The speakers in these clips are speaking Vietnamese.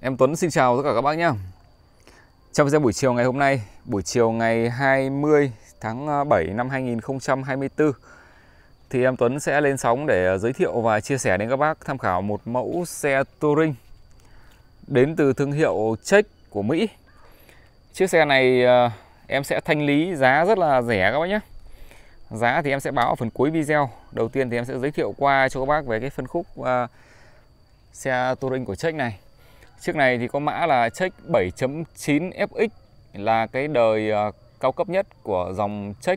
Em Tuấn xin chào tất cả các bác nhé. Trong video buổi chiều ngày hôm nay, buổi chiều ngày 20 tháng 7 năm 2024 thì em Tuấn sẽ lên sóng để giới thiệu và chia sẻ đến các bác tham khảo một mẫu xe touring đến từ thương hiệu Czech của Mỹ. Chiếc xe này em sẽ thanh lý giá rất là rẻ các bác nhé. Giá thì em sẽ báo ở phần cuối video. Đầu tiên thì em sẽ giới thiệu qua cho các bác về cái phân khúc xe touring của Czech này. Chiếc này thì có mã là Czech 7.9 FX, là cái đời cao cấp nhất của dòng Czech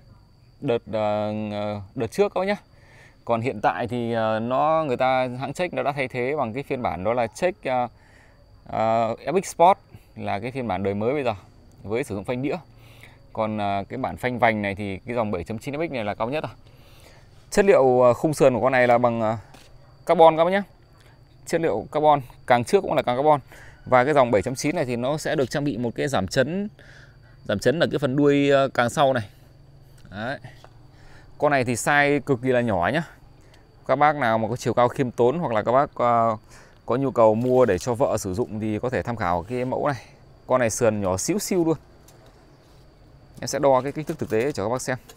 đợt trước các bác nhé. Còn hiện tại thì hãng Czech nó đã thay thế bằng cái phiên bản đó là Czech FX Sport, là cái phiên bản đời mới bây giờ với sử dụng phanh đĩa. Còn cái bản phanh vành này thì cái dòng 7.9 FX này là cao nhất rồi. Chất liệu khung sườn của con này là bằng carbon các bác nhé. Chất liệu carbon, càng trước cũng là càng carbon. Và cái dòng 7.9 này thì nó sẽ được trang bị một cái giảm chấn ở cái phần đuôi càng sau này. Đấy. Con này thì size cực kỳ là nhỏ nhá. Các bác nào mà có chiều cao khiêm tốn hoặc là các bác có nhu cầu mua để cho vợ sử dụng thì có thể tham khảo cái mẫu này. Con này sườn nhỏ xíu xiu luôn. Em sẽ đo cái kích thước thực tế cho các bác xem.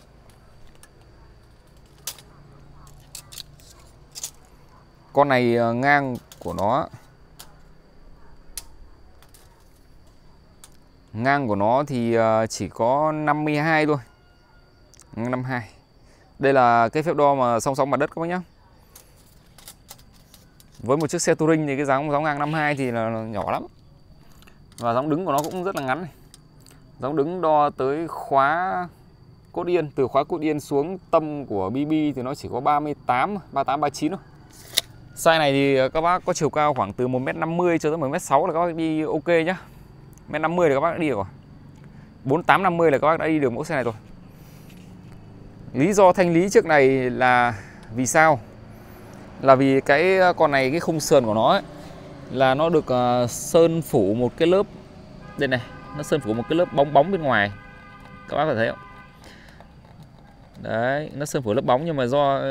Con này ngang của nó thì chỉ có 52 thôi. 52. Đây là cái phép đo mà song mặt đất các bác nhé. Với một chiếc xe touring thì cái dáng ngang 52 thì là nhỏ lắm. Và dáng đứng của nó cũng rất là ngắn này. Dáng đứng đo tới khóa cốt yên, từ khóa cốt yên xuống tâm của BB thì nó chỉ có 38, 39 thôi. Size này thì các bác có chiều cao khoảng từ 1m50 cho tới 1m6 là các bác đi ok nhá. 1m50 là các bác đã đi được rồi. 48-50 là các bác đã đi được mẫu xe này rồi. Lý do thanh lý chiếc này là vì sao? Là vì cái con này, cái khung sườn của nó ấy, là nó được sơn phủ một cái lớp đây này, nó sơn phủ một cái lớp bóng bên ngoài. Các bác có thấy không? Đấy, nó sơn phủ lớp bóng nhưng mà do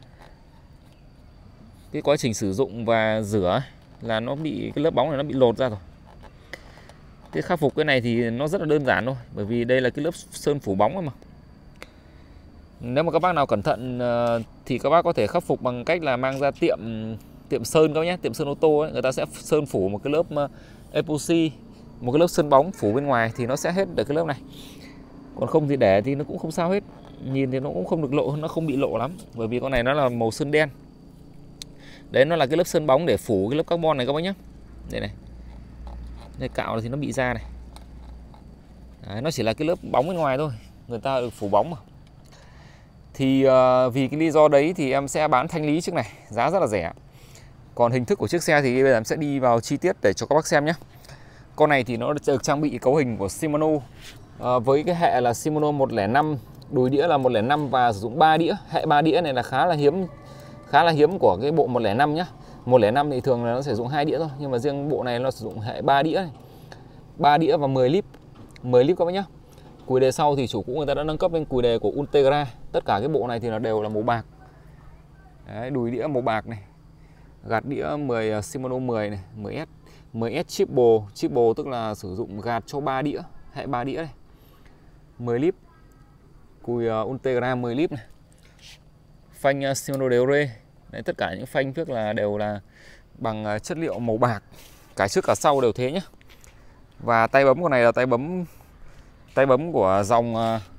cái quá trình sử dụng và rửa ấy, là nó bị cái lớp bóng này nó bị lột ra rồi. Thế khắc phục cái này thì nó rất là đơn giản thôi, bởi vì đây là cái lớp sơn phủ bóng mà. Nếu mà các bác nào cẩn thận thì các bác có thể khắc phục bằng cách là mang ra tiệm sơn các bác nhé, tiệm sơn ô tô ấy, người ta sẽ sơn phủ một cái lớp epoxy, một cái lớp sơn bóng phủ bên ngoài thì nó sẽ hết được cái lớp này. Còn không thì để thì nó cũng không sao hết. Nhìn thì nó cũng không được lộ, nó không bị lộ lắm, bởi vì con này nó là màu sơn đen. Đấy, nó là cái lớp sơn bóng để phủ cái lớp carbon này các bác nhé. Đây này. Đây, cạo thì nó bị ra này. Đấy, nó chỉ là cái lớp bóng bên ngoài thôi, người ta được phủ bóng mà. Thì vì cái lý do đấy thì em sẽ bán thanh lý chiếc này, giá rất là rẻ. Còn hình thức của chiếc xe thì bây giờ em sẽ đi vào chi tiết để cho các bác xem nhé. Con này thì nó được trang bị cấu hình của Shimano, với cái hệ là Shimano 105, đùi đĩa là 105 và sử dụng 3 đĩa. Hệ 3 đĩa này là khá là hiếm của cái bộ 105 nhá. 105 thì thường là nó sử dụng 2 đĩa thôi, nhưng mà riêng bộ này nó sử dụng hệ 3 đĩa này. 3 đĩa và 10 lít. 10 lít các bác nhá. Cùi đề sau thì chủ cũ người ta đã nâng cấp lên cùi đề của Ultegra. Tất cả cái bộ này thì đều là màu bạc. Đấy, đùi đĩa màu bạc này. Gạt đĩa 10 Shimano 10 này, 10S. 10S triple tức là sử dụng gạt cho 3 đĩa, hệ 3 đĩa này. 10 lít. Cùi Ultegra 10 lít này. Phanh Shimano đều rê. Đấy, tất cả những phanh trước là đều là bằng chất liệu màu bạc. Cả trước cả sau đều thế nhé. Và tay bấm của này là tay bấm của dòng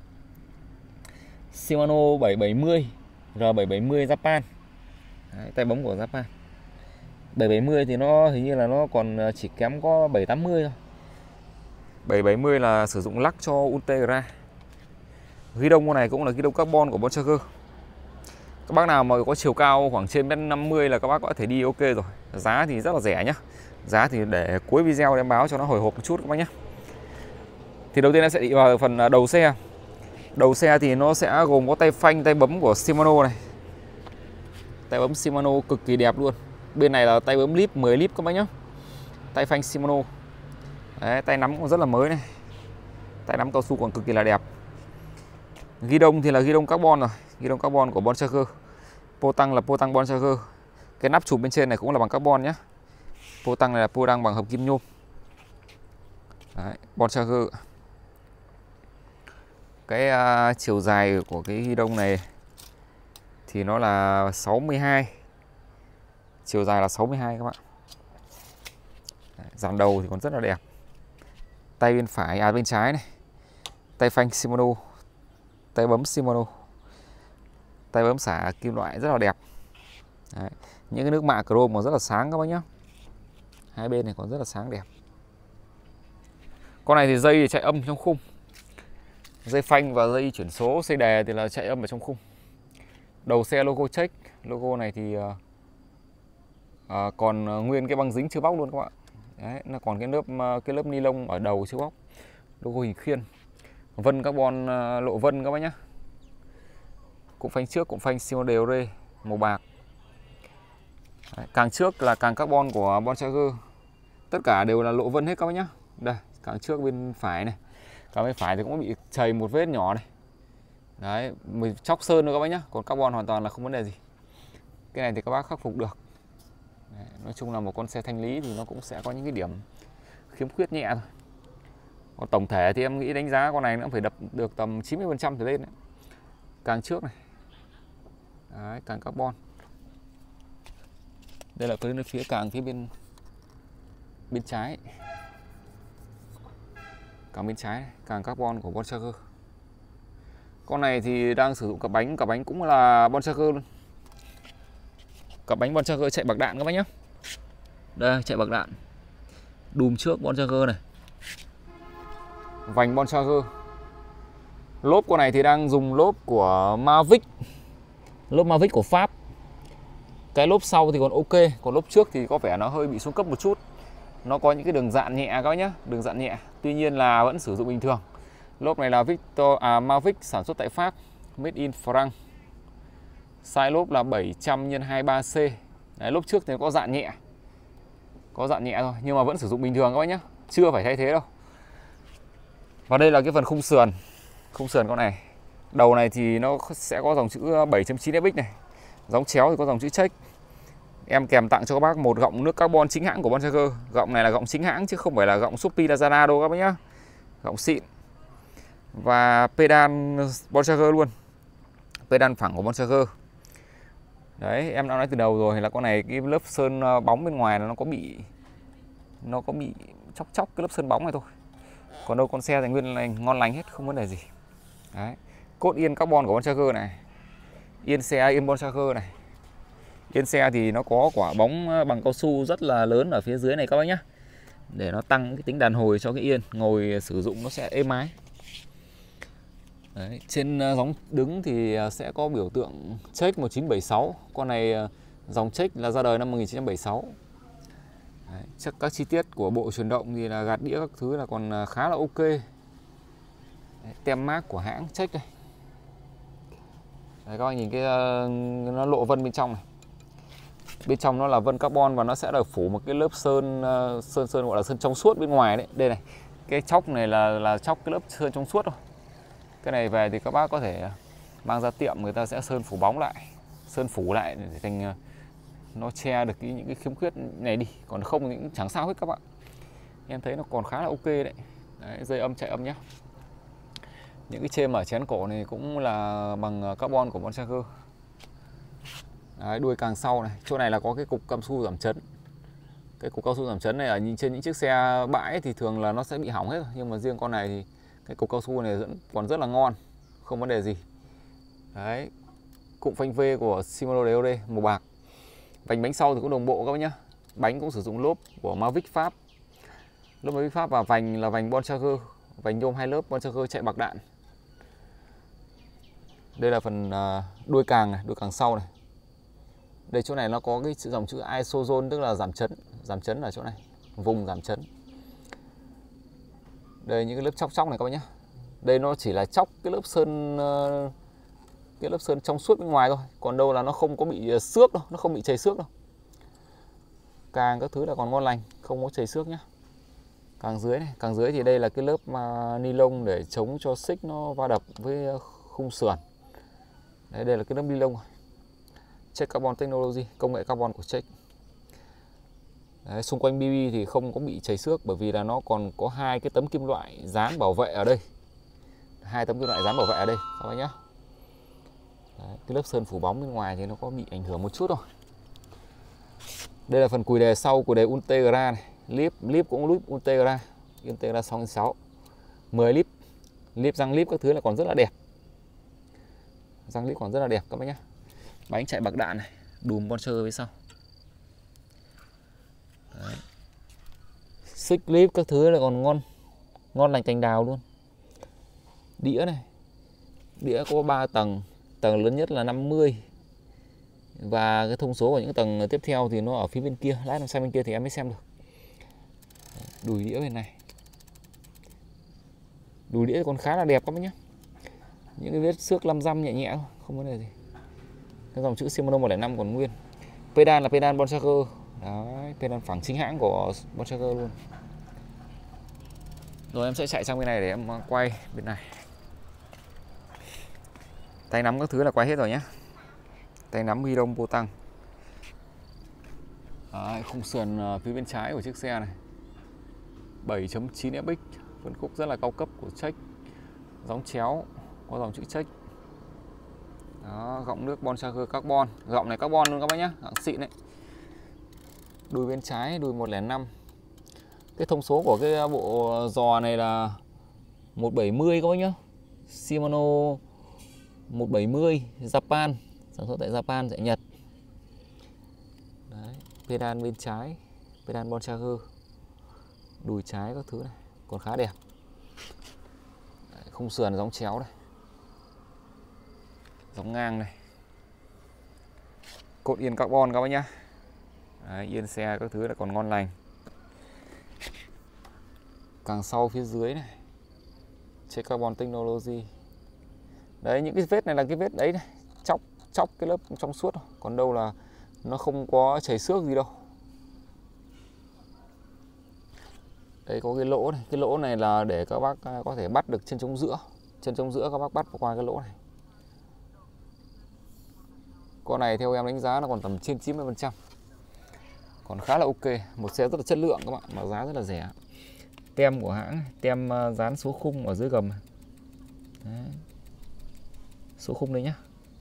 Shimano 770 R770 Japan. Đấy, tay bấm của Japan. 770 thì nó hình như là nó còn chỉ kém có 780 thôi. 770 là sử dụng lắc cho Ultegra. Ghi đông con này cũng là ghi đông carbon của Bontrager. Các bác nào mà có chiều cao khoảng trên 1m50 là các bác có thể đi ok rồi. Giá thì rất là rẻ nhá. Giá thì để cuối video em báo cho nó hồi hộp một chút các bác nhé. Thì đầu tiên em sẽ đi vào phần đầu xe. Đầu xe thì nó sẽ gồm có tay phanh, tay bấm của Shimano này. Tay bấm Shimano cực kỳ đẹp luôn. Bên này là tay bấm lip 10 lip các bác nhé. Tay phanh Shimano. Đấy, tay nắm cũng rất là mới này. Tay nắm cao su còn cực kỳ là đẹp. Ghi đông thì là ghi đông carbon rồi. Ghi đông carbon của Bontrager. Potang là Potang Bontrager. Cái nắp chụp bên trên này cũng là bằng carbon nhé. Pô tăng này là pô tăng bằng hợp kim nhôm. Đấy, Bontrager. Cái chiều dài của cái ghi đông này thì nó là 62. Chiều dài là 62 các bạn. Đấy, dàn đầu thì còn rất là đẹp. Tay bên phải, bên trái này. Tay phanh Shimano. Tay bấm Shimano. Tay bấm xả kim loại rất là đẹp. Đấy, những cái nước mạ chrome còn rất là sáng các bác nhá. Hai bên này còn rất là sáng đẹp. Con này thì dây thì chạy âm trong khung. Dây phanh và dây chuyển số xây đè thì là chạy âm ở trong khung. Đầu xe logo check. Logo này thì còn nguyên cái băng dính chưa bóc luôn các bạn. Đấy, nó còn cái lớp ni lông ở đầu chưa bóc. Logo hình khiên. Vân carbon lộ vân các bác nhá. Cụm phanh trước, cụm phanh Shimano DOD màu bạc. Đấy, càng trước là càng carbon của Bontrager. Tất cả đều là lộ vân hết các bác nhá. Đây, càng trước bên phải này. Càng bên phải thì cũng bị chảy một vết nhỏ này. Đấy, mình chóc sơn nữa các bác nhá. Còn carbon hoàn toàn là không vấn đề gì. Cái này thì các bác khắc phục được. Đấy, nói chung là một con xe thanh lý thì nó cũng sẽ có những cái điểm khiếm khuyết nhẹ thôi. Còn tổng thể thì em nghĩ đánh giá con này nó cũng phải đập được tầm 90% trở lên đấy. Càng trước này. Đấy, càng carbon. Đây là cái phía càng phía bên trái. Càng bên trái này, càng carbon của Bontrager. Con này thì đang sử dụng cả bánh cũng là Bontrager luôn. Cả bánh Bontrager chạy bạc đạn các bác nhé. Đây, chạy bạc đạn. Đùm trước Bontrager này. Vành Bontrager. Lốp con này thì đang dùng lốp của Mavic. Lốp Mavic của Pháp. Cái lốp sau thì còn ok, còn lốp trước thì có vẻ nó hơi bị xuống cấp một chút. Nó có những cái đường dạn nhẹ các bác nhé, đường dạn nhẹ. Tuy nhiên là vẫn sử dụng bình thường. Lốp này là Mavic sản xuất tại Pháp, made in France. Size lốp là 700 x 23C. Đấy, lốp trước thì có dạn nhẹ. Có dạn nhẹ thôi, nhưng mà vẫn sử dụng bình thường các bác nhé. Chưa phải thay thế đâu. Và đây là cái phần khung sườn. Khung sườn con này. Đầu này thì nó sẽ có dòng chữ 7.9 FX này. Gióng chéo thì có dòng chữ check. Em kèm tặng cho các bác một gọng nước carbon chính hãng của Bontrager. Gọng này là gọng chính hãng chứ không phải là gọng Shopee Lazada đâu các bác nhá. Gọng xịn. Và pedal Bontrager luôn. Pedal phẳng của Bontrager. Đấy, em đã nói từ đầu rồi là con này cái lớp sơn bóng bên ngoài nó có bị chóc cái lớp sơn bóng này thôi. Còn đâu con xe thì nguyên lành, ngon lành hết, không vấn đề gì. Đấy. Cốt yên carbon của Bontrager này. Yên xe yên Bontrager này. Yên xe thì nó có quả bóng bằng cao su rất là lớn ở phía dưới này các bác nhé. Để nó tăng cái tính đàn hồi cho cái yên. Ngồi sử dụng nó sẽ êm ái. Đấy, trên gióng đứng thì sẽ có biểu tượng check 1976. Con này dòng check là ra đời năm 1976. Đấy, chắc các chi tiết của bộ truyền động thì là gạt đĩa các thứ là còn khá là ok. Đấy, tem mác của hãng check đây. Đấy, các bạn nhìn cái nó lộ vân bên trong này. Bên trong nó là vân carbon và nó sẽ được phủ một cái lớp sơn gọi là sơn trong suốt bên ngoài đấy. Đây này, cái chóc này là chóc cái lớp sơn trong suốt thôi. Cái này về thì các bác có thể mang ra tiệm, người ta sẽ sơn phủ bóng lại, sơn phủ lại để thành nó che được những cái khiếm khuyết này đi. Còn không thì cũng chẳng sao hết các bạn. Em thấy nó còn khá là ok đấy. Đấy, dây âm chạy âm nhá. Những cái chêm ở chén cổ này cũng là bằng carbon của Bontrager. Đấy, đuôi càng sau này, chỗ này là có cái cục cao su giảm chấn. Cái cục cao su giảm chấn này ở trên những chiếc xe bãi thì thường là nó sẽ bị hỏng hết rồi. Nhưng mà riêng con này thì cái cục cao su này còn rất là ngon, không vấn đề gì. Đấy, cụm phanh V của Shimano DOD màu bạc. Vành bánh sau thì cũng đồng bộ các bác nhá. Bánh cũng sử dụng lốp của Mavic Pháp. Lốp Mavic Pháp và vành là vành Bontrager. Vành nhôm 2 lớp Bontrager chạy bạc đạn. Đây là phần đuôi càng này, đuôi càng sau này. Đây chỗ này nó có cái dòng chữ Isozone, tức là giảm chấn ở chỗ này, vùng giảm chấn. Đây những cái lớp chóc này các bác nhé. Đây nó chỉ là chóc cái lớp sơn trong suốt bên ngoài thôi, còn đâu là nó không có bị xước đâu, nó không bị chảy xước đâu. Càng các thứ là còn ngon lành, không có chảy xước nhá. Càng dưới này, càng dưới thì đây là cái lớp ni lông để chống cho xích nó va đập với khung sườn. Đấy, đây là cái lớp ni lông. Check Carbon Technology, công nghệ carbon của Check. Đấy, xung quanh BB thì không có bị chảy xước bởi vì là nó còn có 2 cái tấm kim loại dán bảo vệ ở đây. 2 tấm kim loại dán bảo vệ ở đây các bác nhé. Đấy, cái lớp sơn phủ bóng bên ngoài thì nó có bị ảnh hưởng một chút thôi. Đây là phần cùi đề sau, cùi đề Ultegra này. Líp cũng líp Ultegra 6x6. 10 líp răng líp các thứ là còn rất là đẹp. Răng líp còn rất là đẹp các bác nhé. Bánh chạy bạc đạn này, đùm Boncher phía sau. Đấy. Xích líp các thứ là còn ngon lành cành đào luôn. Đĩa này, đĩa có 3 tầng, tầng lớn nhất là 50 và cái thông số của những tầng tiếp theo thì nó ở phía bên kia. Lát làm sang bên kia thì em mới xem được. Đùi đĩa bên này, đùi đĩa còn khá là đẹp các bác nhé. Những cái vết xước lăm răm nhẹ nhẹ thôi, không vấn đề gì. Cái dòng chữ Shimano 105 còn nguyên. Pedal là pedal Bontrager. Đấy, pedal phẳng chính hãng của Bontrager luôn. Rồi em sẽ chạy sang bên này để em quay bên này. Tay nắm các thứ là quay hết rồi nhé. Tay nắm ghi đông vô tăng. Khung sườn phía bên trái của chiếc xe này 7.9 FX, phân khúc rất là cao cấp của Trek. Gióng chéo, có dòng chữ Trek. Đó, gọng nước Bontrager carbon. Gọng này carbon luôn các bác nhé, hãng xịn đấy. Đùi bên trái, đùi 105. Cái thông số của cái bộ giò này là 170 các bác nhé. Shimano 170 Japan, sản xuất tại Japan, tại Nhật. Đấy, pedal bên trái, pedal Bontrager. Đùi trái các thứ này còn khá đẹp. Đấy, khung sườn gióng chéo này, gióng ngang này, cột yên carbon các bác nhá. Đấy, yên xe các thứ là còn ngon lành. Càng sau phía dưới này, Trek Carbon Technology. Đấy, những cái vết này là cái vết đấy này, chóc cái lớp trong suốt thôi. Còn đâu là nó không có chảy xước gì đâu. Đây có cái lỗ này, cái lỗ này là để các bác có thể bắt được chân chống giữa. Chân chống giữa các bác bắt qua cái lỗ này. Con này theo em đánh giá nó còn tầm trên 90%. Còn khá là ok, một xe rất là chất lượng các bạn, mà giá rất là rẻ. Tem của hãng, tem dán số khung ở dưới gầm. Đấy. Số khung đây nhá.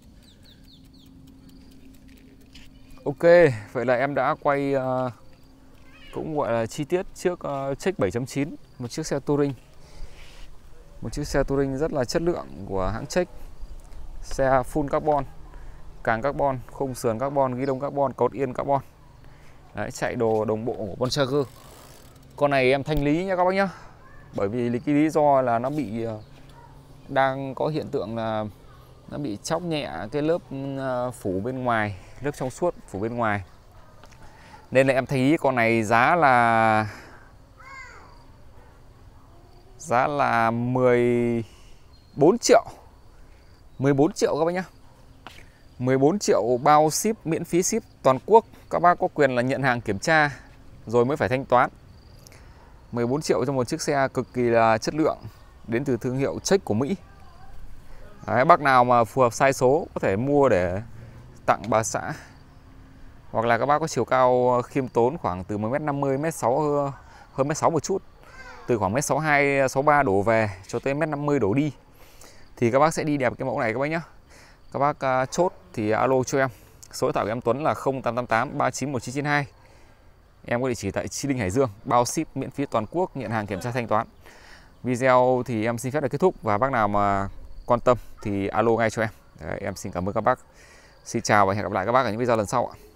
Ok, vậy là em đã quay cũng gọi là chi tiết trước Trek 7.9, một chiếc xe touring. Một chiếc xe touring rất là chất lượng của hãng Trek. Xe full carbon, càng carbon, khung sườn carbon, ghi đông carbon, cột yên carbon. Đấy, chạy đồ đồng bộ của Bontrager. Con này em thanh lý nha các bác nhá. Bởi vì cái lý do là nó bị đang có hiện tượng là nó bị chóc nhẹ cái lớp phủ bên ngoài, lớp trong suốt phủ bên ngoài. Nên là em thấy con này giá là 14 triệu. 14 triệu các bác nhá. 14 triệu bao ship, miễn phí ship toàn quốc. Các bác có quyền là nhận hàng kiểm tra rồi mới phải thanh toán. 14 triệu cho một chiếc xe cực kỳ là chất lượng, đến từ thương hiệu Trek của Mỹ. Đấy, bác nào mà phù hợp size số có thể mua để tặng bà xã. Hoặc là các bác có chiều cao khiêm tốn khoảng từ 1m50, 1m6, hơn 1m6 một chút. Từ khoảng 1m62, 63 đổ về cho tới 1m50 đổ đi. Thì các bác sẽ đi đẹp cái mẫu này các bác nhé. Các bác chốt thì alo cho em. Số điện thoại của em Tuấn là 0888 391992. Em có địa chỉ tại Chi Linh, Hải Dương. Bao ship miễn phí toàn quốc, nhận hàng kiểm tra thanh toán. Video thì em xin phép được kết thúc. Và bác nào mà quan tâm thì alo ngay cho em. Đấy, em xin cảm ơn các bác. Xin chào và hẹn gặp lại các bác ở những video lần sau ạ.